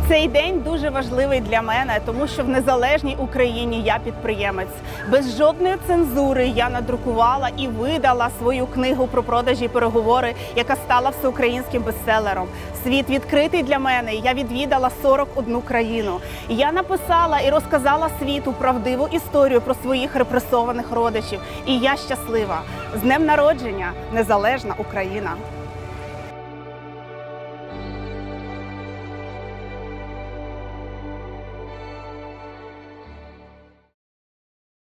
Цей день дуже важливий для мене, тому що в незалежній Україні я підприємець. Без жодної цензури я надрукувала і видала свою книгу про продажі і переговори, яка стала всеукраїнським бестселером. Світ відкритий для мене, я відвідала 41 країну. Я написала і розказала світу правдиву історію про своїх репресованих родичів. І я щаслива. З днем народження, незалежна Україна!